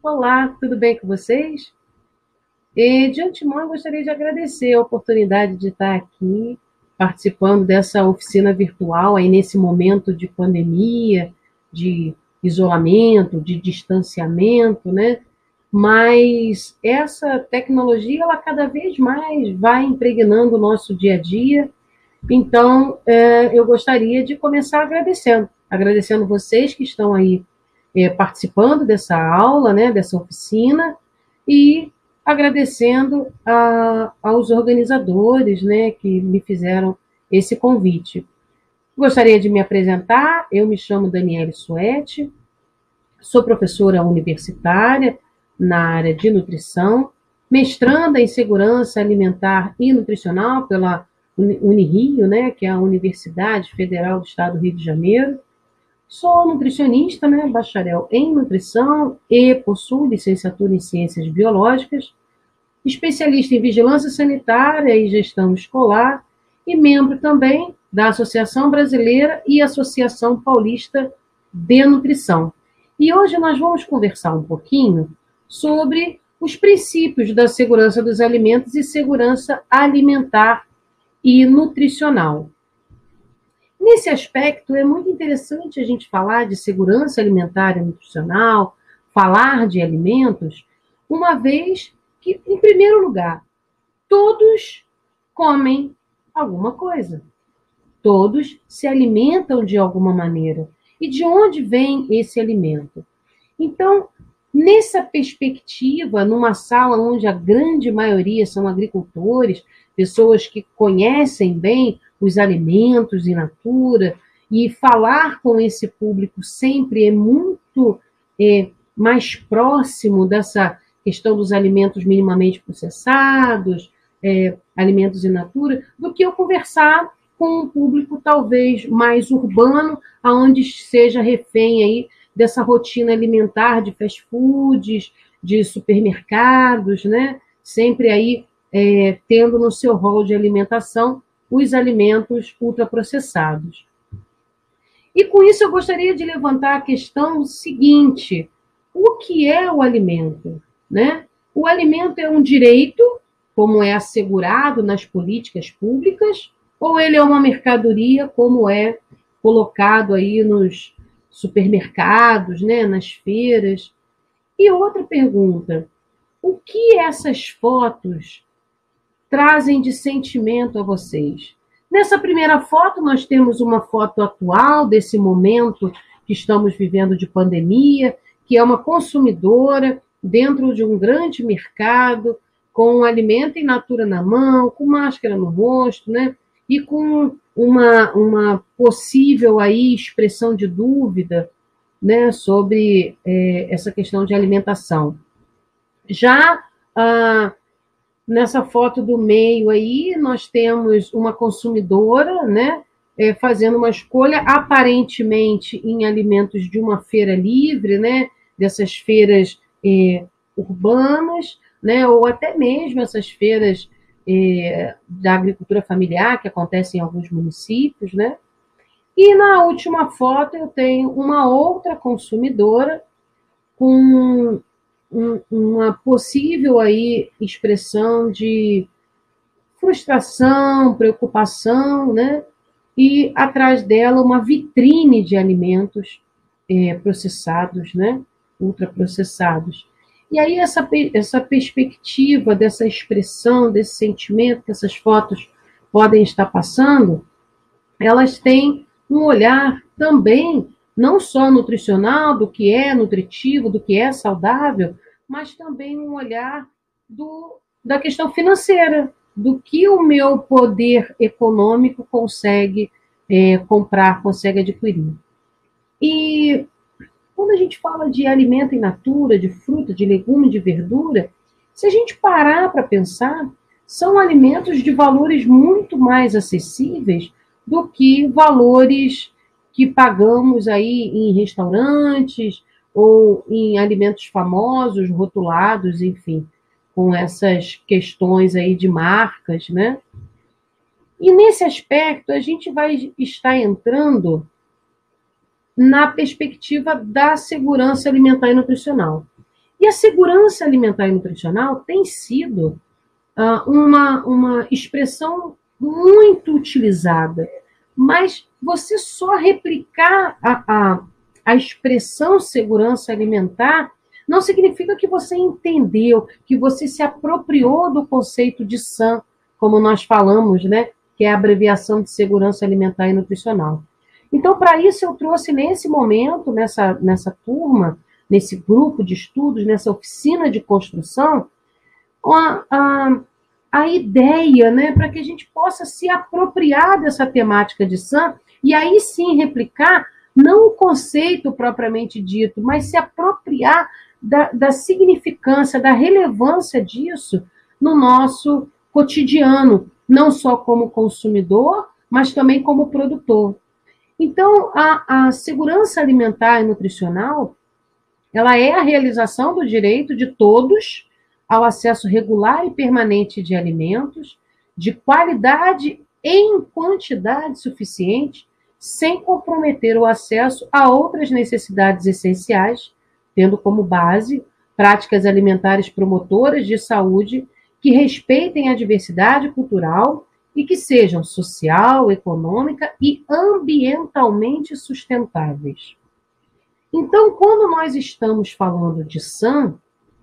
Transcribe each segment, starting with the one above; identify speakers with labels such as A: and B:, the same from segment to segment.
A: Olá, tudo bem com vocês? De antemão, eu gostaria de agradecer a oportunidade de estar aqui participando dessa oficina virtual aí nesse momento de pandemia, de isolamento, de distanciamento, né? Mas essa tecnologia, ela cada vez mais vai impregnando o nosso dia a dia. Então, eu gostaria de começar agradecendo vocês que estão aí participando dessa aula, né, dessa oficina, e agradecendo aos organizadores, né, que me fizeram esse convite. Gostaria de me apresentar, eu me chamo Daniele Suete, sou professora universitária na área de nutrição, mestranda em segurança alimentar e nutricional pela Unirio, né, que é a Universidade Federal do Estado do Rio de Janeiro. Sou nutricionista, né, bacharel em nutrição e possuo licenciatura em ciências biológicas, especialista em vigilância sanitária e gestão escolar e membro também da Associação Brasileira e Associação Paulista de Nutrição. E hoje nós vamos conversar um pouquinho sobre os princípios da segurança dos alimentos e segurança alimentar e nutricional. Nesse aspecto, é muito interessante a gente falar de segurança alimentar e nutricional, falar de alimentos, uma vez que, em primeiro lugar, todos comem alguma coisa. Todos se alimentam de alguma maneira. E de onde vem esse alimento? Então, nessa perspectiva, numa sala onde a grande maioria são agricultores, pessoas que conhecem bem os alimentos in natura, e falar com esse público sempre é muito mais próximo dessa questão dos alimentos minimamente processados, alimentos in natura, do que eu conversar com um público talvez mais urbano, aonde seja refém aí dessa rotina alimentar de fast foods, de supermercados, né? Sempre aí tendo no seu rol de alimentação os alimentos ultraprocessados. E com isso eu gostaria de levantar a questão seguinte: o que é o alimento? Né? O alimento é um direito, como é assegurado nas políticas públicas, ou ele é uma mercadoria, como é colocado aí nos supermercados, né, nas feiras? E outra pergunta: o que essas fotos trazem de sentimento a vocês? Nessa primeira foto, nós temos uma foto atual desse momento que estamos vivendo de pandemia, que é uma consumidora dentro de um grande mercado, com um alimento in natura na mão, com máscara no rosto, né? E com uma possível aí expressão de dúvida, né, sobre essa questão de alimentação. Já nessa foto do meio aí, nós temos uma consumidora, né, fazendo uma escolha aparentemente em alimentos de uma feira livre, né, dessas feiras urbanas, né, ou até mesmo essas feiras da agricultura familiar que acontecem em alguns municípios, né? E na última foto eu tenho uma outra consumidora com uma possível aí expressão de frustração, preocupação, né? E atrás dela uma vitrine de alimentos processados, né? Ultraprocessados. E aí essa perspectiva dessa expressão, desse sentimento que essas fotos podem estar passando, elas têm um olhar também não só nutricional, do que é nutritivo, do que é saudável, mas também um olhar da questão financeira, do que o meu poder econômico consegue comprar, consegue adquirir. E quando a gente fala de alimento in natura, de fruta, de legume, de verdura, se a gente parar para pensar, são alimentos de valores muito mais acessíveis do que valores que pagamos aí em restaurantes ou em alimentos famosos, rotulados, enfim, com essas questões aí de marcas, né? E nesse aspecto, a gente vai estar entrando na perspectiva da segurança alimentar e nutricional. E a segurança alimentar e nutricional tem sido uma expressão muito utilizada, mas você só replicar a expressão segurança alimentar não significa que você entendeu, que você se apropriou do conceito de SAN, como nós falamos, né? Que é a abreviação de segurança alimentar e nutricional. Então, para isso, eu trouxe nesse momento, nessa turma, nesse grupo de estudos, nessa oficina de construção, a ideia, né, para que a gente possa se apropriar dessa temática de SAN e aí sim replicar não o conceito propriamente dito, mas se apropriar da significância, da relevância disso no nosso cotidiano, não só como consumidor, mas também como produtor. Então, a segurança alimentar e nutricional, ela é a realização do direito de todos ao acesso regular e permanente de alimentos, de qualidade em quantidade suficiente, sem comprometer o acesso a outras necessidades essenciais, tendo como base práticas alimentares promotoras de saúde que respeitem a diversidade cultural e que sejam social, econômica e ambientalmente sustentáveis. Então, quando nós estamos falando de SAN,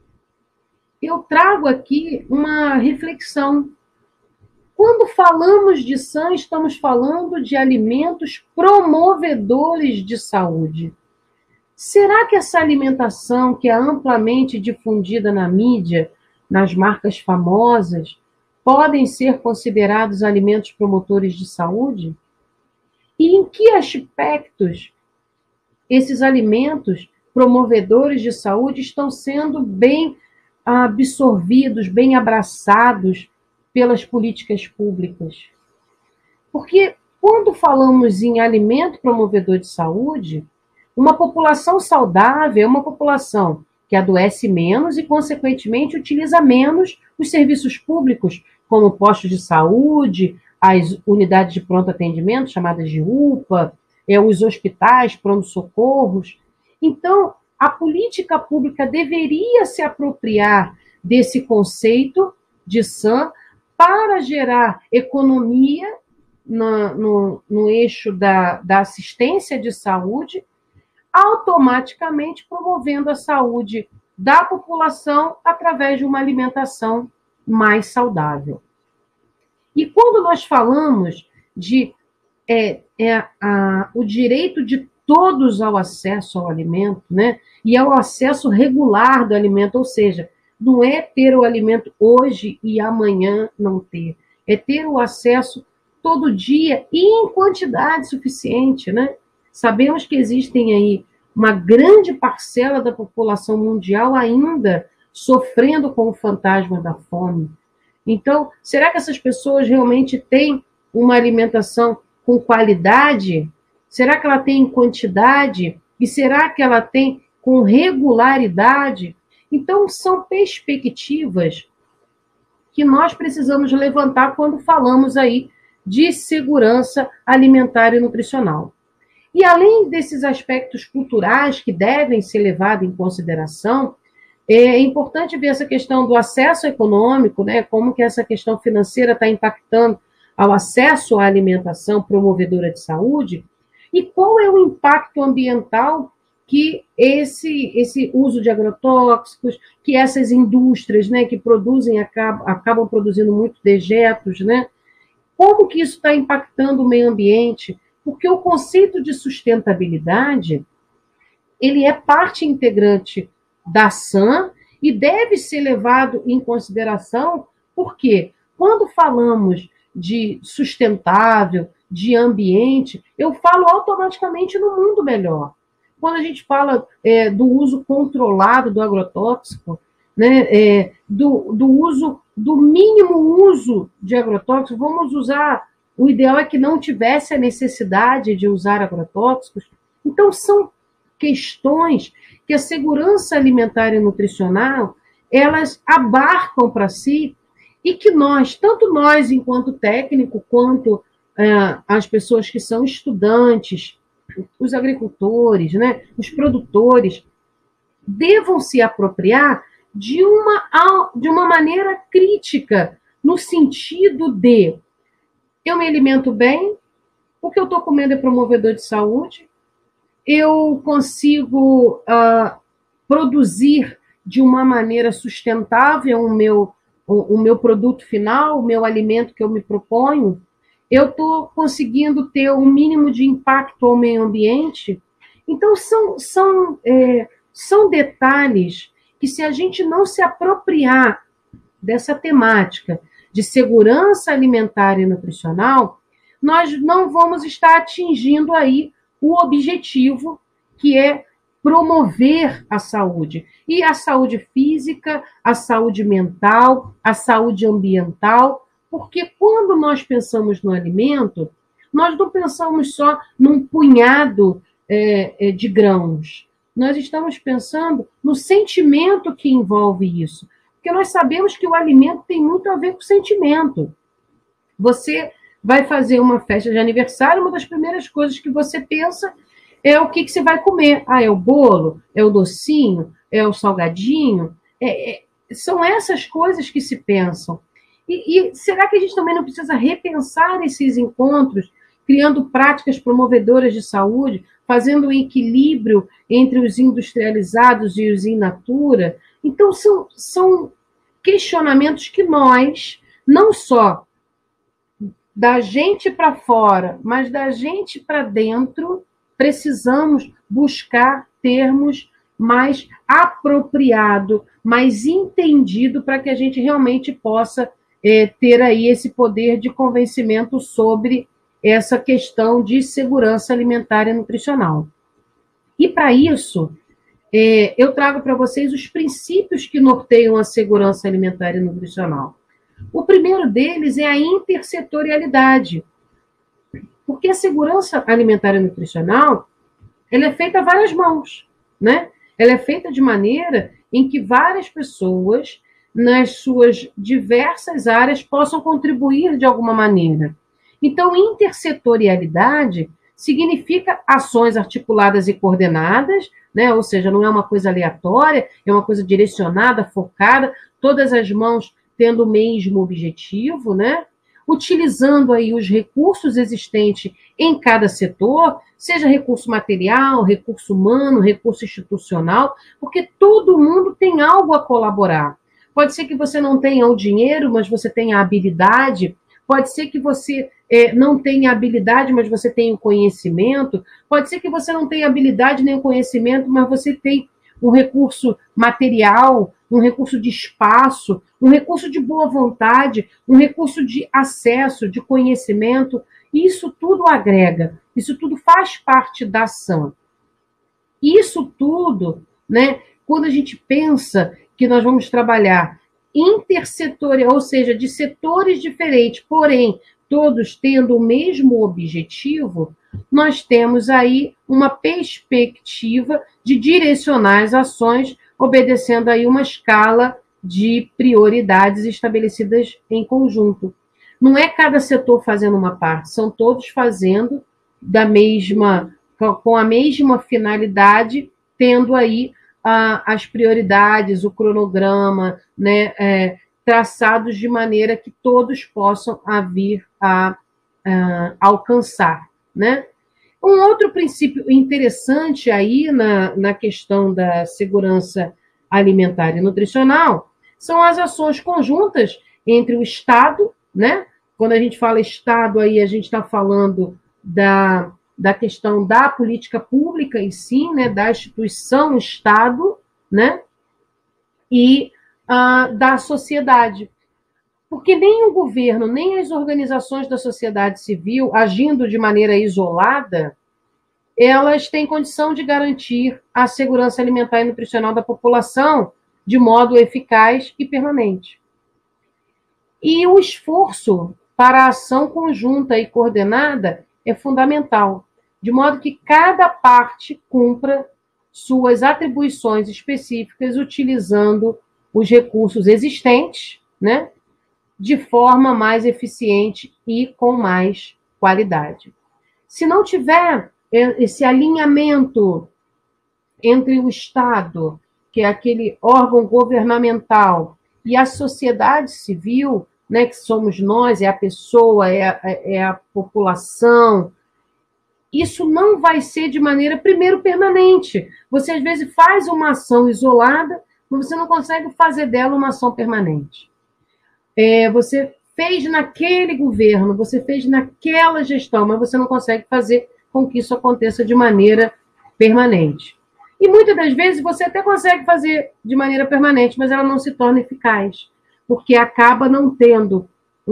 A: eu trago aqui uma reflexão. Quando falamos de SAN, estamos falando de alimentos promovedores de saúde. Será que essa alimentação que é amplamente difundida na mídia, nas marcas famosas, podem ser considerados alimentos promotores de saúde? E em que aspectos esses alimentos promovedores de saúde estão sendo bem absorvidos, bem abraçados pelas políticas públicas? Porque quando falamos em alimento promovedor de saúde, uma população saudável é uma população que adoece menos e, consequentemente, utiliza menos os serviços públicos, como postos de saúde, as unidades de pronto atendimento, chamadas de UPA, os hospitais, pronto-socorros. Então, a política pública deveria se apropriar desse conceito de SAN para gerar economia no eixo da assistência de saúde, automaticamente promovendo a saúde da população através de uma alimentação mais saudável. E quando nós falamos de o direito de todos ao acesso ao alimento, né? E ao acesso regular do alimento, ou seja, não é ter o alimento hoje e amanhã não ter, é ter o acesso todo dia e em quantidade suficiente, né? Sabemos que existem aí uma grande parcela da população mundial ainda sofrendo com o fantasma da fome. Então, será que essas pessoas realmente têm uma alimentação com qualidade? Será que ela tem em quantidade? E será que ela tem com regularidade? Então, são perspectivas que nós precisamos levantar quando falamos aí de segurança alimentar e nutricional. E além desses aspectos culturais que devem ser levados em consideração, é importante ver essa questão do acesso econômico, né? Como que essa questão financeira está impactando ao acesso à alimentação promovedora de saúde, e qual é o impacto ambiental que esse uso de agrotóxicos, que essas indústrias, né, que produzem, acabam produzindo muitos dejetos, né? Como que isso está impactando o meio ambiente? Porque o conceito de sustentabilidade, ele é parte integrante da SAN e deve ser levado em consideração, porque quando falamos de sustentável, de ambiente, eu falo automaticamente no mundo melhor. Quando a gente fala do uso controlado do agrotóxico, né, do mínimo uso de agrotóxicos, vamos usar, o ideal é que não tivesse a necessidade de usar agrotóxicos. Então, são questões que a segurança alimentar e nutricional, elas abarcam para si e que nós, tanto nós enquanto técnico, quanto as pessoas que são estudantes, os agricultores, né, os produtores, devam se apropriar de uma maneira crítica, no sentido de eu me alimento bem, o que eu estou comendo é promovedor de saúde, eu consigo produzir de uma maneira sustentável o meu produto final, o meu alimento que eu me proponho, eu estou conseguindo ter um mínimo de impacto ao meio ambiente. Então, são detalhes que, se a gente não se apropriar dessa temática de segurança alimentar e nutricional, nós não vamos estar atingindo aí o objetivo, que é promover a saúde. E a saúde física, a saúde mental, a saúde ambiental, porque quando nós pensamos no alimento, nós não pensamos só num punhado de grãos. Nós estamos pensando no sentimento que envolve isso. Porque nós sabemos que o alimento tem muito a ver com o sentimento. Você vai fazer uma festa de aniversário, uma das primeiras coisas que você pensa é o que você vai comer. É o bolo? É o docinho? É o salgadinho? São essas coisas que se pensam. E será que a gente também não precisa repensar esses encontros, criando práticas promovedoras de saúde, fazendo um equilíbrio entre os industrializados e os in natura? Então, são questionamentos que nós, não só da gente para fora, mas da gente para dentro, precisamos buscar termos mais apropriado, mais entendido, para que a gente realmente possa ter aí esse poder de convencimento sobre essa questão de segurança alimentar e nutricional. E para isso, eu trago para vocês os princípios que norteiam a segurança alimentar e nutricional. O primeiro deles é a intersetorialidade, porque a segurança alimentar e nutricional ela é feita a várias mãos, né? Ela é feita de maneira em que várias pessoas, nas suas diversas áreas, possam contribuir de alguma maneira. Então, intersetorialidade significa ações articuladas e coordenadas, né? Ou seja, não é uma coisa aleatória, é uma coisa direcionada, focada, todas as mãos tendo o mesmo objetivo, né? Utilizando aí os recursos existentes em cada setor, seja recurso material, recurso humano, recurso institucional, porque todo mundo tem algo a colaborar. Pode ser que você não tenha o dinheiro, mas você tenha a habilidade. Pode ser que você não tenha habilidade, mas você tenha o conhecimento. Pode ser que você não tenha habilidade nem o conhecimento, mas você tem um recurso material, um recurso de espaço, um recurso de boa vontade, um recurso de acesso, de conhecimento. Isso tudo agrega, isso tudo faz parte da ação. Isso tudo, né, quando a gente pensa que nós vamos trabalhar intersetorial, ou seja, de setores diferentes, porém, todos tendo o mesmo objetivo, nós temos aí uma perspectiva de direcionar as ações, obedecendo aí uma escala de prioridades estabelecidas em conjunto. Não é cada setor fazendo uma parte, são todos fazendo com a mesma finalidade, tendo aí as prioridades, o cronograma, né, traçados de maneira que todos possam vir a alcançar, né? Um outro princípio interessante aí na questão da segurança alimentar e nutricional são as ações conjuntas entre o Estado, né? Quando a gente fala Estado, aí a gente está falando da questão da política pública em si, né? Da instituição Estado, né? E da sociedade. Porque nem o governo, nem as organizações da sociedade civil, agindo de maneira isolada, elas têm condição de garantir a segurança alimentar e nutricional da população de modo eficaz e permanente. E o esforço para a ação conjunta e coordenada é fundamental, de modo que cada parte cumpra suas atribuições específicas utilizando os recursos existentes, né, de forma mais eficiente e com mais qualidade. Se não tiver esse alinhamento entre o Estado, que é aquele órgão governamental, e a sociedade civil, né, que somos nós, é a pessoa, é a população, isso não vai ser de maneira, primeiro, permanente. Você, às vezes, faz uma ação isolada, mas você não consegue fazer dela uma ação permanente. Você fez naquele governo, você fez naquela gestão, mas você não consegue fazer com que isso aconteça de maneira permanente. E muitas das vezes você até consegue fazer de maneira permanente, mas ela não se torna eficaz, porque acaba não tendo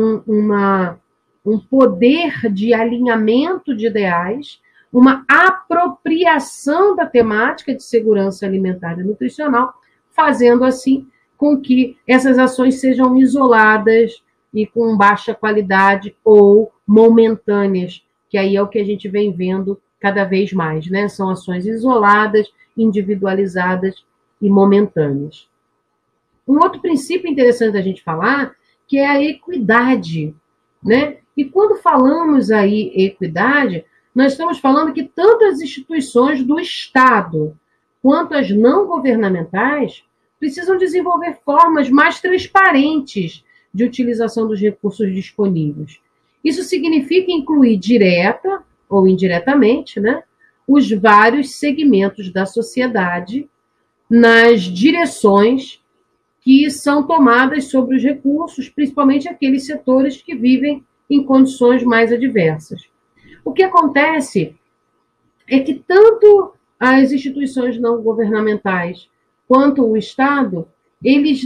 A: um poder de alinhamento de ideais, uma apropriação da temática de segurança alimentar e nutricional, fazendo assim com que essas ações sejam isoladas e com baixa qualidade ou momentâneas, que aí é o que a gente vem vendo cada vez mais, né? São ações isoladas, individualizadas e momentâneas. Um outro princípio interessante da gente falar, que é a equidade, né? E quando falamos aí equidade, nós estamos falando que tanto as instituições do Estado quanto as não governamentais precisam desenvolver formas mais transparentes de utilização dos recursos disponíveis. Isso significa incluir direta ou indiretamente, né, os vários segmentos da sociedade nas direções que são tomadas sobre os recursos, principalmente aqueles setores que vivem em condições mais adversas. O que acontece é que tanto as instituições não governamentais quanto o Estado, eles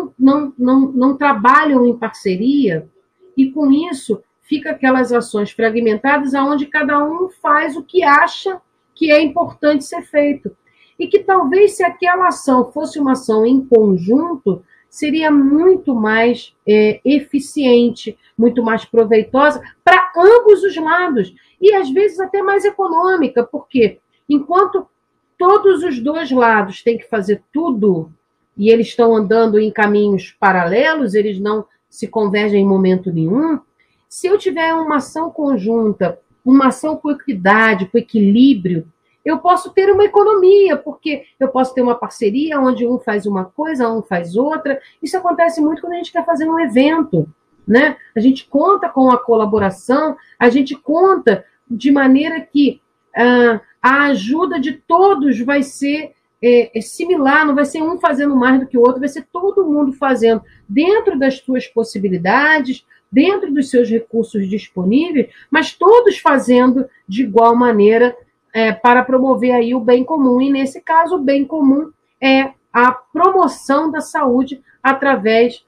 A: não trabalham em parceria, e com isso fica aquelas ações fragmentadas onde cada um faz o que acha que é importante ser feito. E que talvez, se aquela ação fosse uma ação em conjunto, seria muito mais eficiente, muito mais proveitosa para ambos os lados, e às vezes até mais econômica, porque enquanto todos os dois lados têm que fazer tudo, e eles estão andando em caminhos paralelos, eles não se convergem em momento nenhum, se eu tiver uma ação conjunta, uma ação com equidade, com equilíbrio, eu posso ter uma economia, porque eu posso ter uma parceria onde um faz uma coisa, um faz outra. Isso acontece muito quando a gente quer fazer um evento, né? A gente conta com a colaboração, a gente conta de maneira que a ajuda de todos vai ser similar, não vai ser um fazendo mais do que o outro, vai ser todo mundo fazendo dentro das suas possibilidades, dentro dos seus recursos disponíveis, mas todos fazendo de igual maneira para promover aí o bem comum. E, nesse caso, o bem comum é a promoção da saúde através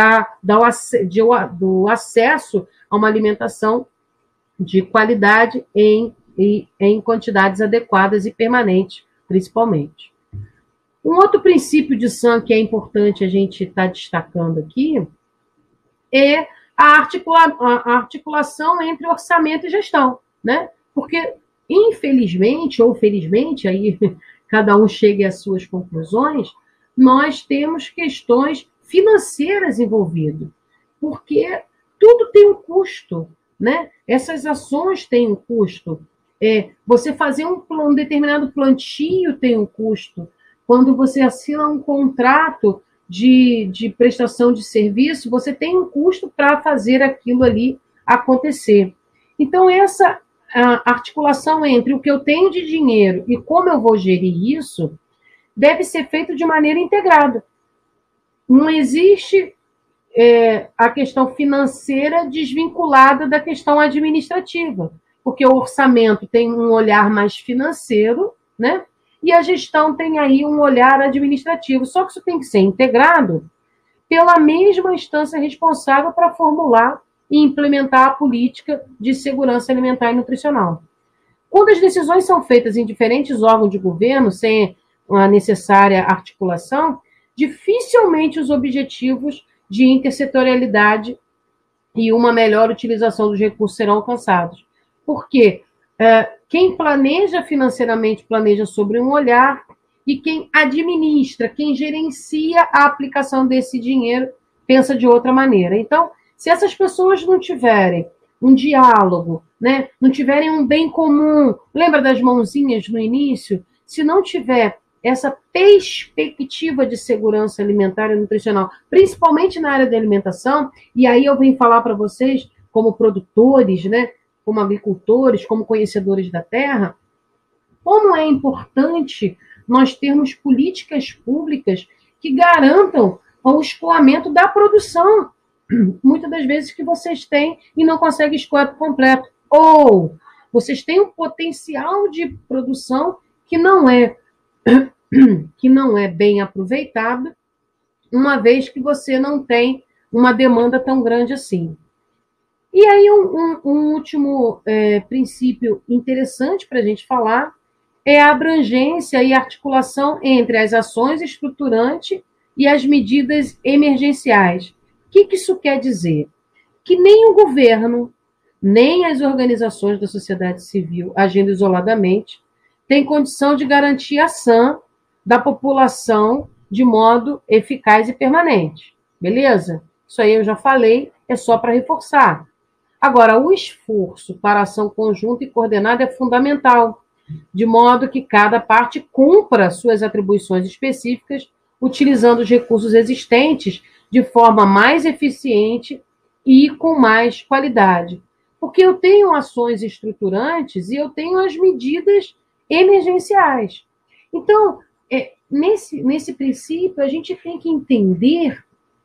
A: do acesso a uma alimentação de qualidade em quantidades adequadas e permanentes, principalmente. Um outro princípio de SAM que é importante a gente estar destacando aqui é a articulação entre orçamento e gestão, né? Porque, infelizmente ou felizmente, aí cada um chega às suas conclusões, nós temos questões financeiras envolvidas, porque tudo tem um custo, né? Essas ações têm um custo. Você fazer um determinado plantio tem um custo. Quando você assina um contrato de prestação de serviço, você tem um custo para fazer aquilo ali acontecer. Então, essa articulação entre o que eu tenho de dinheiro e como eu vou gerir isso deve ser feito de maneira integrada. Não existe a questão financeira desvinculada da questão administrativa, porque o orçamento tem um olhar mais financeiro, né? E a gestão tem aí um olhar administrativo. Só que isso tem que ser integrado pela mesma instância responsável para formular e implementar a política de segurança alimentar e nutricional. Quando as decisões são feitas em diferentes órgãos de governo, sem a necessária articulação, dificilmente os objetivos de intersetorialidade e uma melhor utilização dos recursos serão alcançados. Por quê? Quem planeja financeiramente planeja sobre um olhar, e quem administra, quem gerencia a aplicação desse dinheiro, pensa de outra maneira. Então, se essas pessoas não tiverem um diálogo, né, não tiverem um bem comum, lembra das mãozinhas no início? Se não tiver essa perspectiva de segurança alimentar e nutricional, principalmente na área da alimentação, e aí eu venho falar para vocês, como produtores, né, como agricultores, como conhecedores da terra, como é importante nós termos políticas públicas que garantam o escoamento da produção. Muitas das vezes que vocês têm e não conseguem escoar completo. Ou vocês têm um potencial de produção que não é bem aproveitado, uma vez que você não tem uma demanda tão grande assim. E aí um último princípio interessante para a gente falar é a abrangência e articulação entre as ações estruturantes e as medidas emergenciais. O que isso quer dizer? Que nem o governo, nem as organizações da sociedade civil, agindo isoladamente, têm condição de garantir a ação da população de modo eficaz e permanente. Beleza? Isso aí eu já falei, é só para reforçar. Agora, o esforço para ação conjunta e coordenada é fundamental, de modo que cada parte cumpra suas atribuições específicas, utilizando os recursos existentes de forma mais eficiente e com mais qualidade. Porque eu tenho ações estruturantes e eu tenho as medidas emergenciais. Então, nesse princípio, a gente tem que entender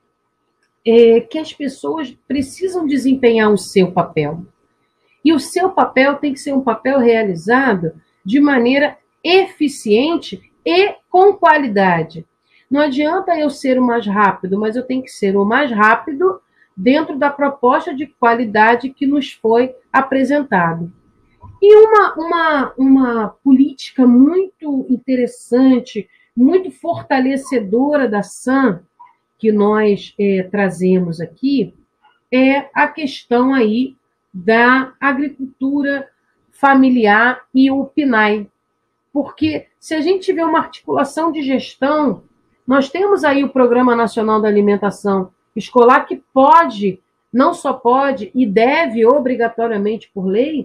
A: que as pessoas precisam desempenhar o seu papel. E o seu papel tem que ser um papel realizado de maneira eficiente e com qualidade. Não adianta eu ser o mais rápido, mas eu tenho que ser o mais rápido dentro da proposta de qualidade que nos foi apresentado. E uma política muito interessante, muito fortalecedora da SAM, que nós trazemos aqui, é a questão aí da agricultura familiar e o PNAE. Porque se a gente tiver uma articulação de gestão, nós temos aí o Programa Nacional da Alimentação Escolar que pode, não só pode, e deve obrigatoriamente por lei,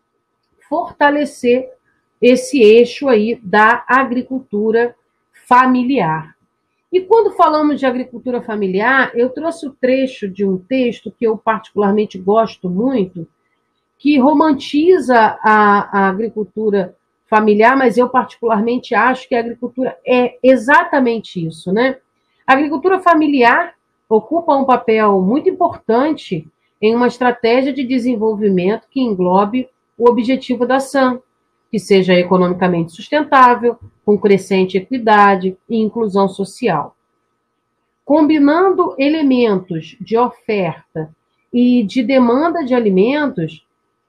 A: fortalecer esse eixo aí da agricultura familiar. E quando falamos de agricultura familiar, eu trouxe o trecho de um texto que eu particularmente gosto muito, que romantiza a agricultura familiar, mas eu particularmente acho que a agricultura é exatamente isso, né? A agricultura familiar ocupa um papel muito importante em uma estratégia de desenvolvimento que englobe o objetivo da SAM, que seja economicamente sustentável, com crescente equidade e inclusão social. Combinando elementos de oferta e de demanda de alimentos,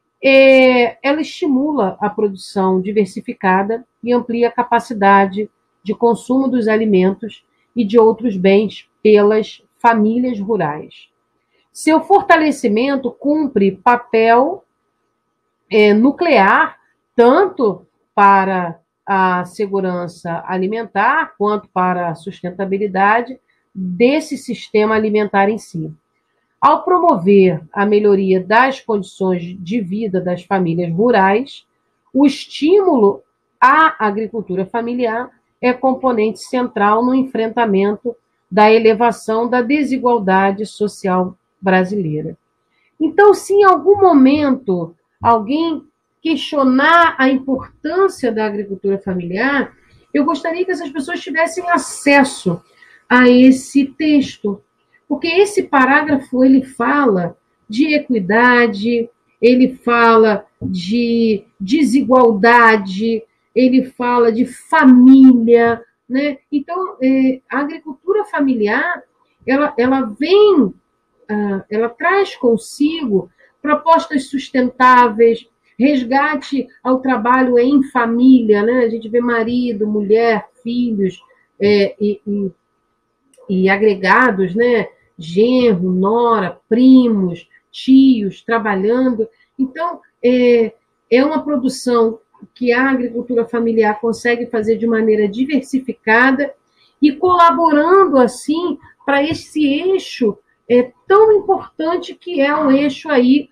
A: ela estimula a produção diversificada e amplia a capacidade de consumo dos alimentos e de outros bens pelas famílias rurais. Seu fortalecimento cumpre papel nuclear, tanto para a segurança alimentar, quanto para a sustentabilidade desse sistema alimentar em si. Ao promover a melhoria das condições de vida das famílias rurais, o estímulo à agricultura familiar é componente central no enfrentamento da elevação da desigualdade social brasileira. Então, se em algum momento alguém questionar a importância da agricultura familiar, eu gostaria que essas pessoas tivessem acesso a esse texto, porque esse parágrafo ele fala de equidade, ele fala de desigualdade, ele fala de família, né? Então, a agricultura familiar, ela traz consigo propostas sustentáveis, resgate ao trabalho em família, né? A gente vê marido, mulher, filhos e agregados, né? Genro, nora, primos, tios trabalhando. Então, é uma produção que a agricultura familiar consegue fazer de maneira diversificada e colaborando, assim, para esse eixo tão importante que é o eixo aí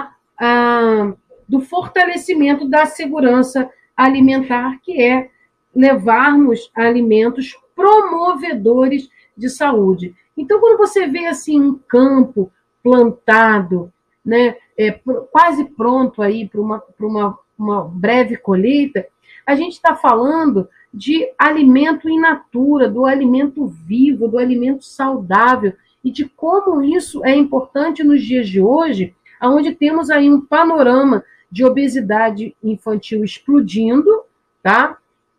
A: do fortalecimento da segurança alimentar, que é levarmos alimentos promovedores de saúde. Então, quando você vê assim um campo plantado, né, quase pronto aí para uma breve colheita, a gente está falando de alimento in natura, do alimento vivo, do alimento saudável, e de como isso é importante nos dias de hoje, onde temos aí um panorama de obesidade infantil explodindo, tá?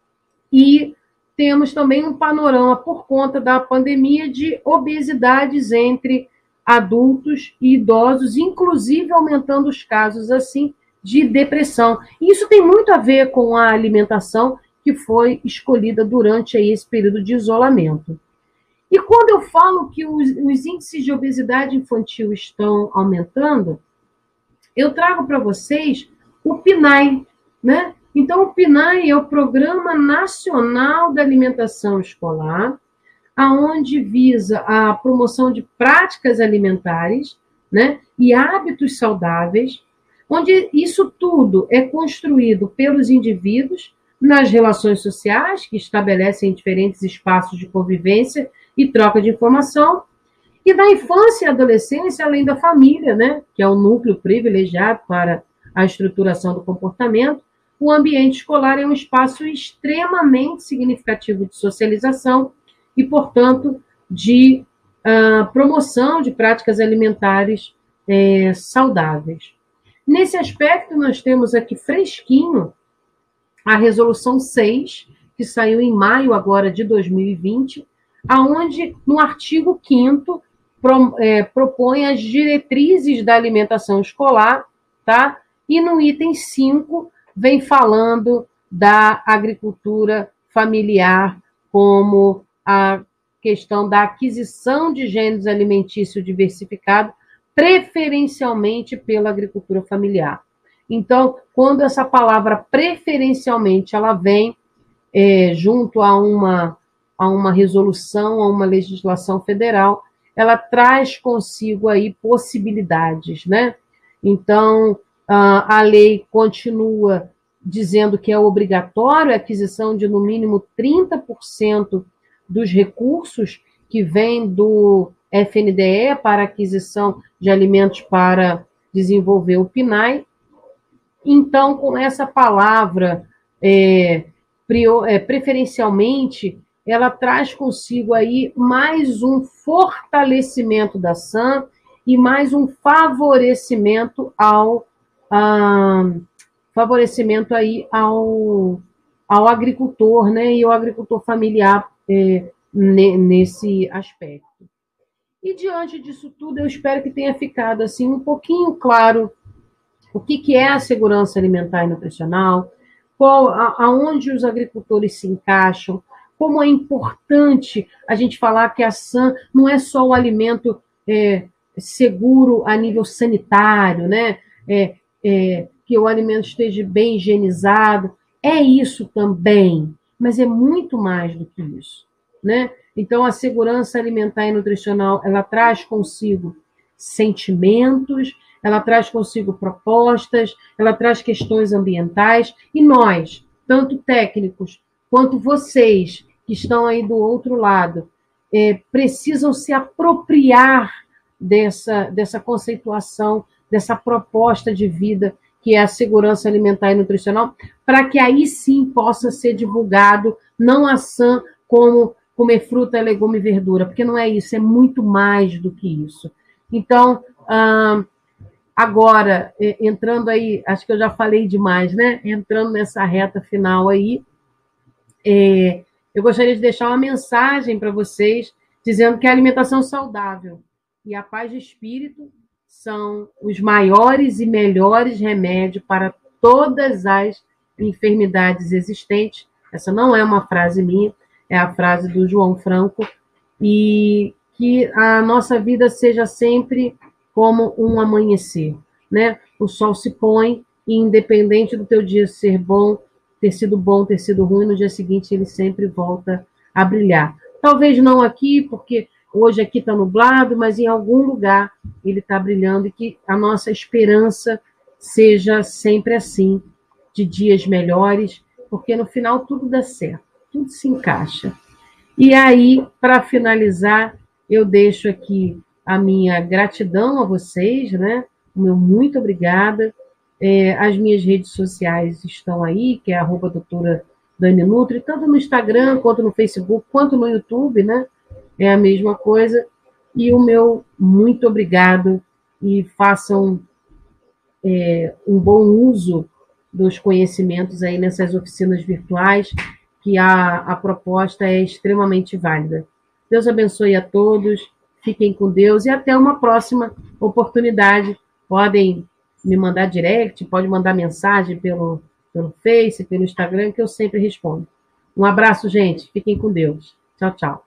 A: E temos também um panorama, por conta da pandemia, de obesidades entre adultos e idosos, inclusive aumentando os casos assim de depressão. E isso tem muito a ver com a alimentação que foi escolhida durante aí esse período de isolamento. E quando eu falo que os índices de obesidade infantil estão aumentando, eu trago para vocês o PNAE, né? Então, o PNAE é o Programa Nacional da Alimentação Escolar, aonde visa a promoção de práticas alimentares, né, e hábitos saudáveis, onde isso tudo é construído pelos indivíduos nas relações sociais, que estabelecem diferentes espaços de convivência e troca de informação, e da infância e adolescência, além da família, né, que é o núcleo privilegiado para a estruturação do comportamento. O ambiente escolar é um espaço extremamente significativo de socialização e, portanto, de promoção de práticas alimentares saudáveis. Nesse aspecto, nós temos aqui fresquinho a Resolução 6, que saiu em maio agora de 2020, aonde, no artigo 5º, propõe as diretrizes da alimentação escolar, tá? E no item 5 vem falando da agricultura familiar como a questão da aquisição de gêneros alimentícios diversificados, preferencialmente pela agricultura familiar. Então, quando essa palavra preferencialmente ela vem junto a uma resolução, a uma legislação federal, ela traz consigo aí possibilidades, né? Então, a lei continua dizendo que é obrigatório a aquisição de, no mínimo, 30% dos recursos que vêm do FNDE para aquisição de alimentos para desenvolver o PNAE. Então, com essa palavra, preferencialmente, ela traz consigo aí mais um fortalecimento da SAM e mais um favorecimento ao agricultor, né, e ao agricultor familiar nesse aspecto. E diante disso tudo, eu espero que tenha ficado assim um pouquinho claro o que é a segurança alimentar e nutricional, aonde os agricultores se encaixam, como é importante a gente falar que a SAM não é só o alimento seguro a nível sanitário, né? Que o alimento esteja bem higienizado, é isso também, mas é muito mais do que isso, né? Então, a segurança alimentar e nutricional, ela traz consigo sentimentos, ela traz consigo propostas, ela traz questões ambientais, e nós, tanto técnicos quanto vocês que estão aí do outro lado, precisam se apropriar dessa conceituação, dessa proposta de vida que é a segurança alimentar e nutricional, para que aí sim possa ser divulgado, não a SAM como comer fruta, legume e verdura, porque não é isso, é muito mais do que isso. Então, agora, entrando aí, acho que eu já falei demais, né? Entrando nessa reta final aí, eu gostaria de deixar uma mensagem para vocês, dizendo que a alimentação saudável e a paz de espírito são os maiores e melhores remédios para todas as enfermidades existentes. Essa não é uma frase minha, é a frase do João Franco, e que a nossa vida seja sempre como um amanhecer, né? O sol se põe e, independente do teu dia ser bom, ter sido ruim, no dia seguinte ele sempre volta a brilhar. Talvez não aqui, porque hoje aqui está nublado, mas em algum lugar ele está brilhando, e que a nossa esperança seja sempre assim, de dias melhores, porque no final tudo dá certo. tudo se encaixa. E aí, para finalizar, eu deixo aqui a minha gratidão a vocês, né? O meu muito obrigada. As minhas redes sociais estão aí, que é @doutora Dani Nutri, tanto no Instagram, quanto no Facebook, quanto no YouTube, né? É a mesma coisa. E o meu muito obrigado e façam um bom uso dos conhecimentos aí nessas oficinas virtuais, que a proposta é extremamente válida. Deus abençoe a todos, fiquem com Deus e até uma próxima oportunidade. Podem me mandar direct, pode mandar mensagem pelo Face, pelo Instagram, que eu sempre respondo. Um abraço, gente. Fiquem com Deus. Tchau, tchau.